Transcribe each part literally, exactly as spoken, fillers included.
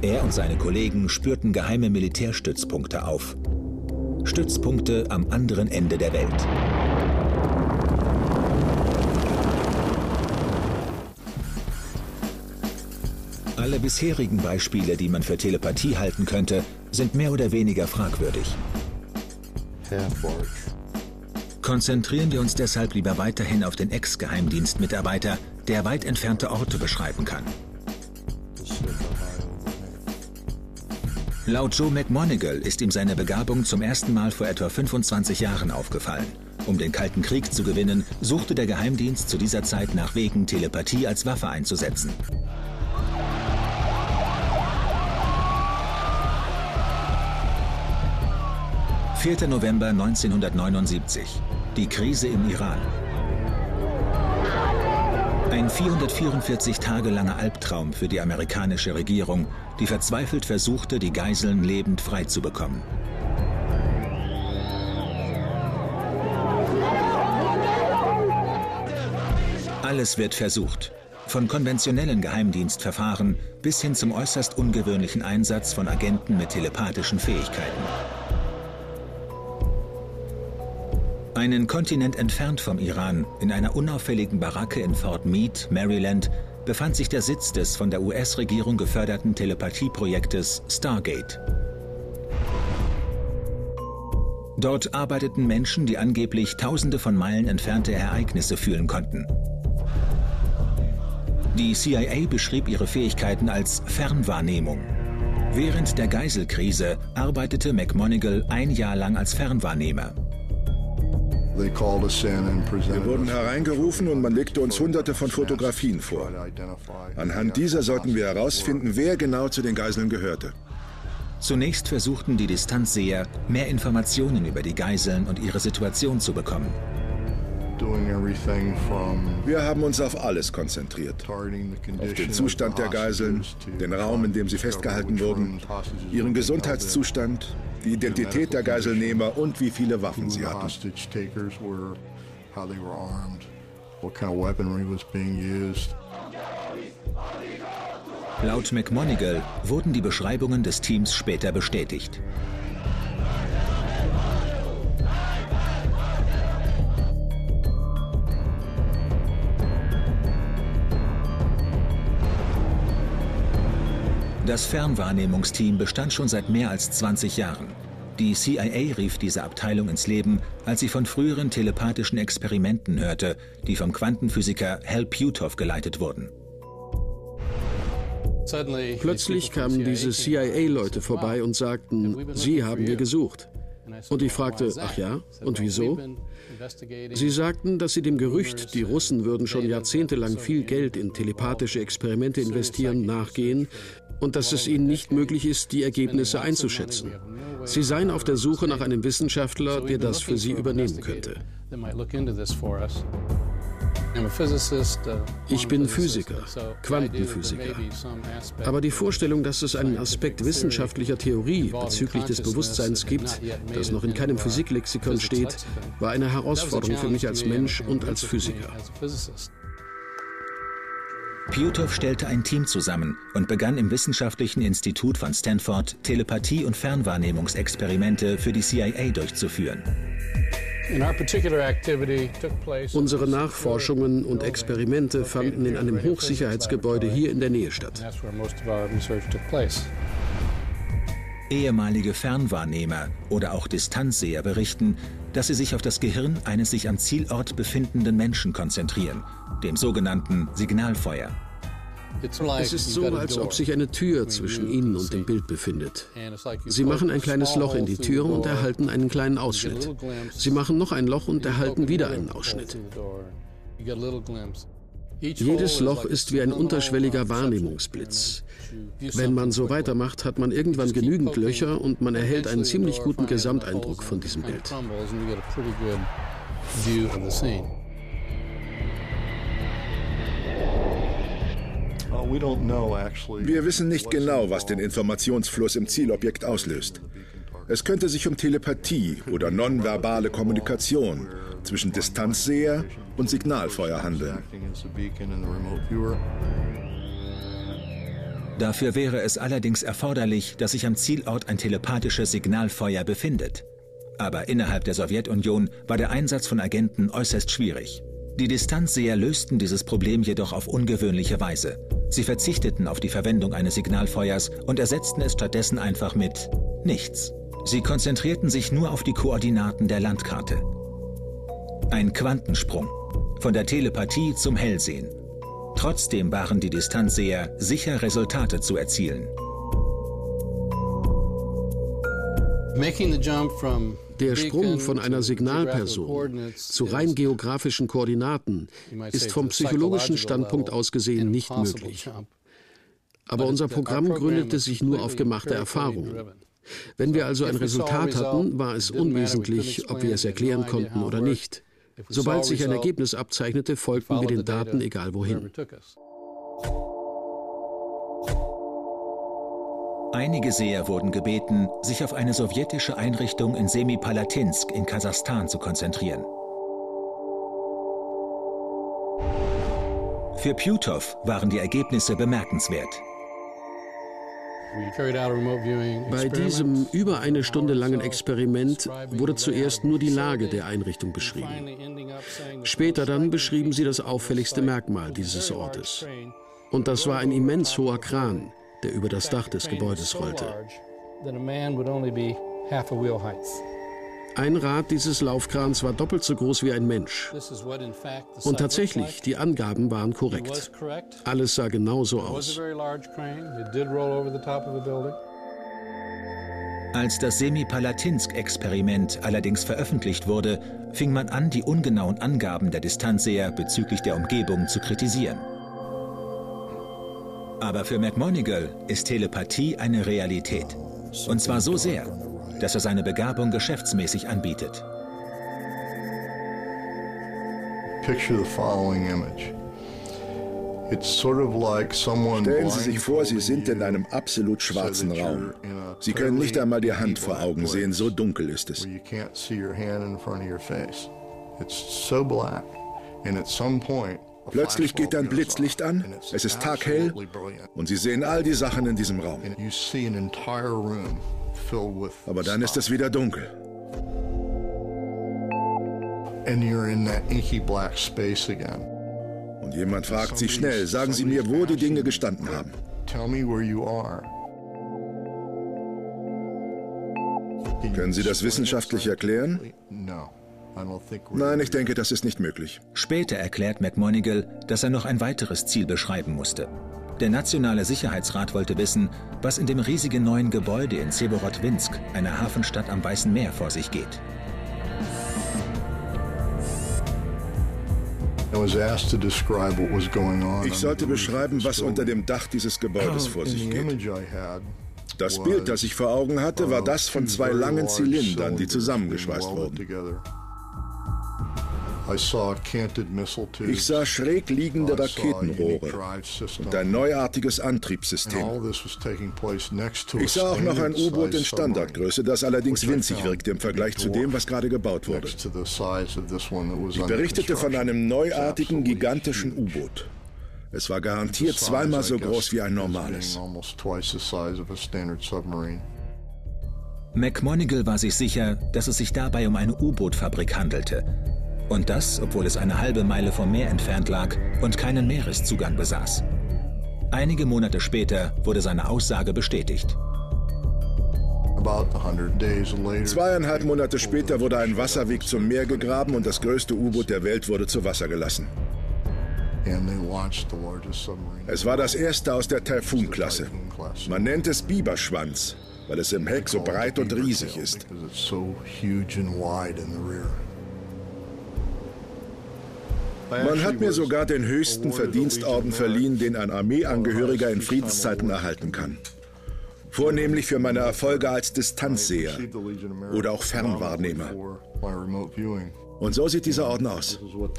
Er und seine Kollegen spürten geheime Militärstützpunkte auf. Stützpunkte am anderen Ende der Welt. Alle bisherigen Beispiele, die man für Telepathie halten könnte, sind mehr oder weniger fragwürdig. Konzentrieren wir uns deshalb lieber weiterhin auf den Ex-Geheimdienstmitarbeiter, der weit entfernte Orte beschreiben kann. Laut Joe McMoneagle ist ihm seine Begabung zum ersten Mal vor etwa fünfundzwanzig Jahren aufgefallen. Um den Kalten Krieg zu gewinnen, suchte der Geheimdienst zu dieser Zeit nach Wegen, Telepathie als Waffe einzusetzen. vierter November neunzehnhundertneunundsiebzig. Die Krise im Iran. Ein vierhundertvierundvierzig Tage langer Albtraum für die amerikanische Regierung, die verzweifelt versuchte, die Geiseln lebend freizubekommen. Alles wird versucht. Von konventionellen Geheimdienstverfahren bis hin zum äußerst ungewöhnlichen Einsatz von Agenten mit telepathischen Fähigkeiten. Einen Kontinent entfernt vom Iran, in einer unauffälligen Baracke in Fort Meade, Maryland, befand sich der Sitz des von der U S-Regierung geförderten Telepathieprojektes Stargate. Dort arbeiteten Menschen, die angeblich tausende von Meilen entfernte Ereignisse fühlen konnten. Die C I A beschrieb ihre Fähigkeiten als Fernwahrnehmung. Während der Geiselkrise arbeitete McMoneagle ein Jahr lang als Fernwahrnehmer. Wir wurden hereingerufen und man legte uns hunderte von Fotografien vor. Anhand dieser sollten wir herausfinden, wer genau zu den Geiseln gehörte. Zunächst versuchten die Distanzseher, mehr Informationen über die Geiseln und ihre Situation zu bekommen. Wir haben uns auf alles konzentriert. Auf den Zustand der Geiseln, den Raum, in dem sie festgehalten wurden, ihren Gesundheitszustand, die Identität der Geiselnehmer und wie viele Waffen sie hatten. Laut McMoneagle wurden die Beschreibungen des Teams später bestätigt. Das Fernwahrnehmungsteam bestand schon seit mehr als zwanzig Jahren. Die C I A rief diese Abteilung ins Leben, als sie von früheren telepathischen Experimenten hörte, die vom Quantenphysiker Hal Puthoff geleitet wurden. Plötzlich kamen diese C I A-Leute vorbei und sagten, Sie haben wir gesucht. Und ich fragte, ach ja, und wieso? Sie sagten, dass sie dem Gerücht, die Russen würden schon jahrzehntelang viel Geld in telepathische Experimente investieren, nachgehen und dass es ihnen nicht möglich ist, die Ergebnisse einzuschätzen. Sie seien auf der Suche nach einem Wissenschaftler, der das für sie übernehmen könnte. Ich bin Physiker, Quantenphysiker. Aber die Vorstellung, dass es einen Aspekt wissenschaftlicher Theorie bezüglich des Bewusstseins gibt, das noch in keinem Physiklexikon steht, war eine Herausforderung für mich als Mensch und als Physiker. Puthoff stellte ein Team zusammen und begann im Wissenschaftlichen Institut von Stanford Telepathie- und Fernwahrnehmungsexperimente für die C I A durchzuführen. Unsere Nachforschungen und Experimente fanden in einem Hochsicherheitsgebäude hier in der Nähe statt. Ehemalige Fernwahrnehmer oder auch Distanzseher berichten, dass sie sich auf das Gehirn eines sich am Zielort befindenden Menschen konzentrieren, dem sogenannten Signalfeuer. Es ist so, als ob sich eine Tür zwischen Ihnen und dem Bild befindet. Sie machen ein kleines Loch in die Tür und erhalten einen kleinen Ausschnitt. Sie machen noch ein Loch und erhalten wieder einen Ausschnitt. Jedes Loch ist wie ein unterschwelliger Wahrnehmungsblitz. Wenn man so weitermacht, hat man irgendwann genügend Löcher und man erhält einen ziemlich guten Gesamteindruck von diesem Bild. Wir wissen nicht genau, was den Informationsfluss im Zielobjekt auslöst. Es könnte sich um Telepathie oder nonverbale Kommunikation zwischen Distanzseher und Signalfeuer handeln. Dafür wäre es allerdings erforderlich, dass sich am Zielort ein telepathisches Signalfeuer befindet. Aber innerhalb der Sowjetunion war der Einsatz von Agenten äußerst schwierig. Die Distanzseher lösten dieses Problem jedoch auf ungewöhnliche Weise. Sie verzichteten auf die Verwendung eines Signalfeuers und ersetzten es stattdessen einfach mit nichts. Sie konzentrierten sich nur auf die Koordinaten der Landkarte. Ein Quantensprung. Von der Telepathie zum Hellsehen. Trotzdem waren die Distanzseher sicher, Resultate zu erzielen. Der Sprung von einer Signalperson zu rein geografischen Koordinaten ist vom psychologischen Standpunkt aus gesehen nicht möglich. Aber unser Programm gründete sich nur auf gemachte Erfahrungen. Wenn wir also ein Resultat hatten, war es unwesentlich, ob wir es erklären konnten oder nicht. Sobald sich ein Ergebnis abzeichnete, folgten wir den Daten egal wohin. Einige Seher wurden gebeten, sich auf eine sowjetische Einrichtung in Semipalatinsk in Kasachstan zu konzentrieren. Für Pjutov waren die Ergebnisse bemerkenswert. Bei diesem über eine Stunde langen Experiment wurde zuerst nur die Lage der Einrichtung beschrieben. Später dann beschrieben sie das auffälligste Merkmal dieses Ortes. Und das war ein immens hoher Kran, der über das Dach des Gebäudes rollte. Ein Rad dieses Laufkrans war doppelt so groß wie ein Mensch. Und tatsächlich, die Angaben waren korrekt. Alles sah genau so aus. Als das Semipalatinsk-Experiment allerdings veröffentlicht wurde, fing man an, die ungenauen Angaben der Distanzseher bezüglich der Umgebung zu kritisieren. Aber für McMoneagle ist Telepathie eine Realität. Und zwar so sehr, dass er seine Begabung geschäftsmäßig anbietet. Stellen Sie sich vor, Sie sind in einem absolut schwarzen Raum. Sie können nicht einmal die Hand vor Augen sehen, so dunkel ist es. Plötzlich geht ein Blitzlicht an, es ist taghell und Sie sehen all die Sachen in diesem Raum. Aber dann ist es wieder dunkel. Und jemand fragt Sie schnell, sagen Sie mir, wo die Dinge gestanden haben. Können Sie das wissenschaftlich erklären? Nein, ich denke, das ist nicht möglich. Später erklärt McMoneagle, dass er noch ein weiteres Ziel beschreiben musste. Der Nationale Sicherheitsrat wollte wissen, was in dem riesigen neuen Gebäude in Severodwinsk, einer Hafenstadt am Weißen Meer, vor sich geht. Ich sollte beschreiben, was unter dem Dach dieses Gebäudes vor sich geht. Das Bild, das ich vor Augen hatte, war das von zwei langen Zylindern, die zusammengeschweißt wurden. Ich sah schräg liegende Raketenrohre und ein neuartiges Antriebssystem. Ich sah auch noch ein U-Boot in Standardgröße, das allerdings winzig wirkte im Vergleich zu dem, was gerade gebaut wurde. Ich berichtete von einem neuartigen, gigantischen U-Boot. Es war garantiert zweimal so groß wie ein normales. McMoneagle war sich sicher, dass es sich dabei um eine U-Boot-Fabrik handelte. Und das, obwohl es eine halbe Meile vom Meer entfernt lag und keinen Meereszugang besaß. Einige Monate später wurde seine Aussage bestätigt. Zweieinhalb Monate später wurde ein Wasserweg zum Meer gegraben und das größte U-Boot der Welt wurde zu Wasser gelassen. Es war das erste aus der Taifun-Klasse. Man nennt es Biberschwanz, weil es im Heck so breit und riesig ist. Man hat mir sogar den höchsten Verdienstorden verliehen, den ein Armeeangehöriger in Friedenszeiten erhalten kann. Vornehmlich für meine Erfolge als Distanzseher oder auch Fernwahrnehmer. Und so sieht dieser Orden aus.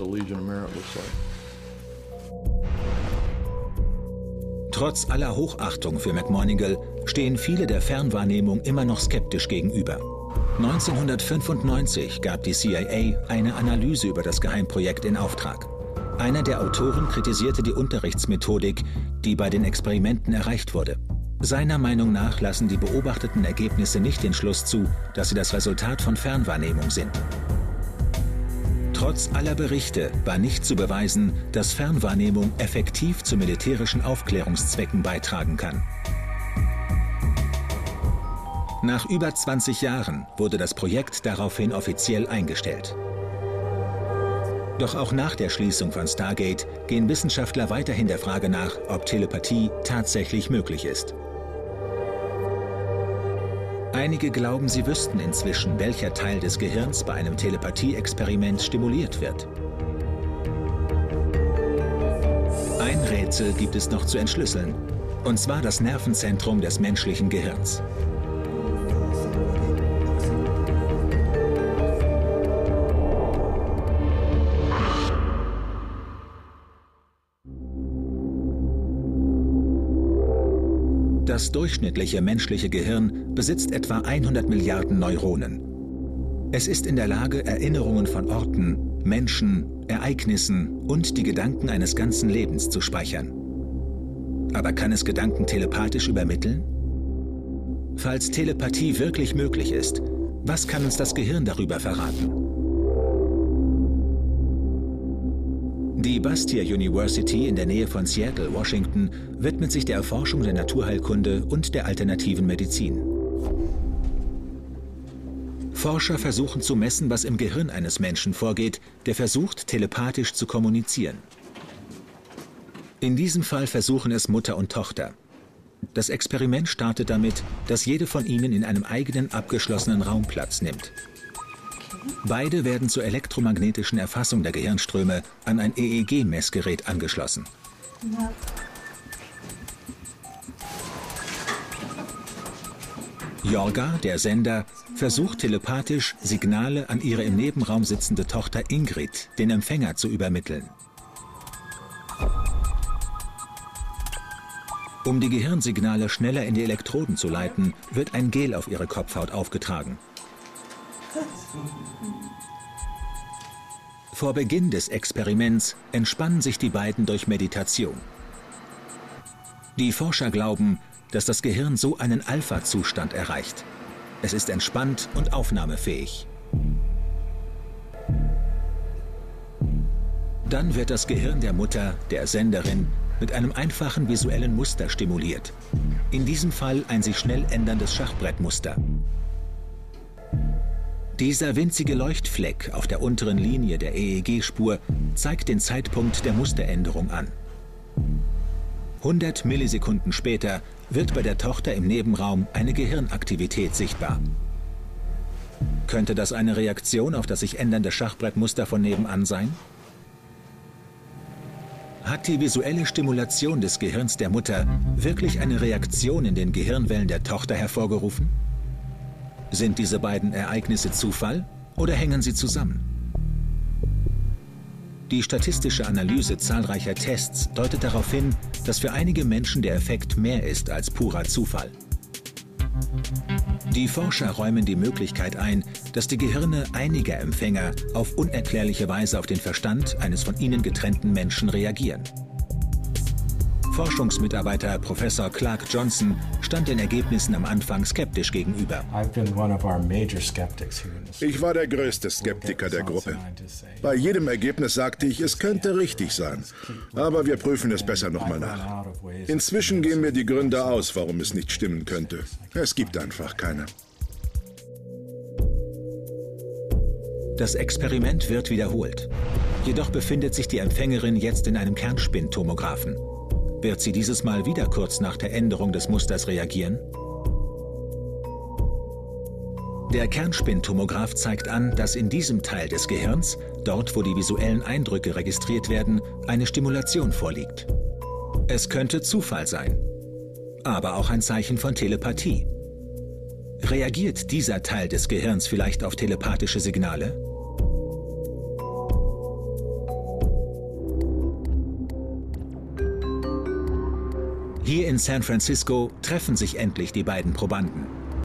Trotz aller Hochachtung für McMoneagle stehen viele der Fernwahrnehmung immer noch skeptisch gegenüber. neunzehnhundertfünfundneunzig gab die C I A eine Analyse über das Geheimprojekt in Auftrag. Einer der Autoren kritisierte die Unterrichtsmethodik, die bei den Experimenten erreicht wurde. Seiner Meinung nach lassen die beobachteten Ergebnisse nicht den Schluss zu, dass sie das Resultat von Fernwahrnehmung sind. Trotz aller Berichte war nicht zu beweisen, dass Fernwahrnehmung effektiv zu militärischen Aufklärungszwecken beitragen kann. Nach über zwanzig Jahren wurde das Projekt daraufhin offiziell eingestellt. Doch auch nach der Schließung von Stargate gehen Wissenschaftler weiterhin der Frage nach, ob Telepathie tatsächlich möglich ist. Einige glauben, sie wüssten inzwischen, welcher Teil des Gehirns bei einem Telepathie-Experiment stimuliert wird. Ein Rätsel gibt es noch zu entschlüsseln, und zwar das Nervenzentrum des menschlichen Gehirns. Das durchschnittliche menschliche Gehirn besitzt etwa hundert Milliarden Neuronen. Es ist in der Lage, Erinnerungen von Orten, Menschen, Ereignissen und die Gedanken eines ganzen Lebens zu speichern. Aber kann es Gedanken telepathisch übermitteln? Falls Telepathie wirklich möglich ist, was kann uns das Gehirn darüber verraten? Die Bastyr University in der Nähe von Seattle, Washington, widmet sich der Erforschung der Naturheilkunde und der alternativen Medizin. Forscher versuchen zu messen, was im Gehirn eines Menschen vorgeht, der versucht, telepathisch zu kommunizieren. In diesem Fall versuchen es Mutter und Tochter. Das Experiment startet damit, dass jede von ihnen in einem eigenen abgeschlossenen Raum Platz nimmt. Beide werden zur elektromagnetischen Erfassung der Gehirnströme an ein E E G-Messgerät angeschlossen. Ja. Jorga, der Sender, versucht telepathisch Signale an ihre im Nebenraum sitzende Tochter Ingrid, den Empfänger, zu übermitteln. Um die Gehirnsignale schneller in die Elektroden zu leiten, wird ein Gel auf ihre Kopfhaut aufgetragen. Vor Beginn des Experiments entspannen sich die beiden durch Meditation. Die Forscher glauben, dass das Gehirn so einen Alpha-Zustand erreicht. Es ist entspannt und aufnahmefähig. Dann wird das Gehirn der Mutter, der Senderin, mit einem einfachen visuellen Muster stimuliert. In diesem Fall ein sich schnell änderndes Schachbrettmuster. Dieser winzige Leuchtfleck auf der unteren Linie der E E G-Spur zeigt den Zeitpunkt der Musteränderung an. hundert Millisekunden später wird bei der Tochter im Nebenraum eine Gehirnaktivität sichtbar. Könnte das eine Reaktion auf das sich ändernde Schachbrettmuster von nebenan sein? Hat die visuelle Stimulation des Gehirns der Mutter wirklich eine Reaktion in den Gehirnwellen der Tochter hervorgerufen? Sind diese beiden Ereignisse Zufall oder hängen sie zusammen? Die statistische Analyse zahlreicher Tests deutet darauf hin, dass für einige Menschen der Effekt mehr ist als purer Zufall. Die Forscher räumen die Möglichkeit ein, dass die Gehirne einiger Empfänger auf unerklärliche Weise auf den Verstand eines von ihnen getrennten Menschen reagieren. Forschungsmitarbeiter Professor Clark Johnson stand den Ergebnissen am Anfang skeptisch gegenüber. Ich war der größte Skeptiker der Gruppe. Bei jedem Ergebnis sagte ich, es könnte richtig sein. Aber wir prüfen es besser nochmal nach. Inzwischen gehen mir die Gründe aus, warum es nicht stimmen könnte. Es gibt einfach keine. Das Experiment wird wiederholt. Jedoch befindet sich die Empfängerin jetzt in einem Kernspintomographen. Wird sie dieses Mal wieder kurz nach der Änderung des Musters reagieren? Der Kernspintomograph zeigt an, dass in diesem Teil des Gehirns, dort wo die visuellen Eindrücke registriert werden, eine Stimulation vorliegt. Es könnte Zufall sein, aber auch ein Zeichen von Telepathie. Reagiert dieser Teil des Gehirns vielleicht auf telepathische Signale? Hier in San Francisco treffen sich endlich die beiden Probanden.